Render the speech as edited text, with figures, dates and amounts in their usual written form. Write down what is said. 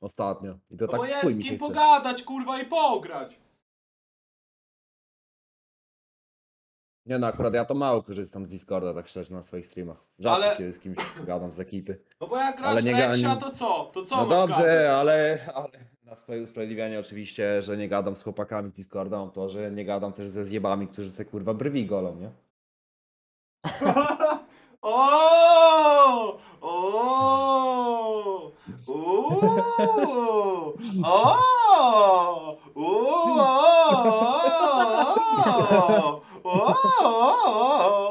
ostatnio. I to No tak bo w chuj jest z mi się kim chce. pogadać, kurwa, i pograć. Nie no, akurat ja to mało korzystam z Discorda, tak szczerze, na swoich streamach. Rzadko Ale, kiedy z kimś gadam z ekipy. no bo jak Ale grasz nie Rexia, to co? To co No masz dobrze, gadać? ale na swoje usprawiedliwianie oczywiście, że nie gadam z chłopakami z Discorda, mam to, że nie gadam też ze zjebami, którzy se kurwa brwi golą, nie? O! O! Uuu! O! Uuu! O!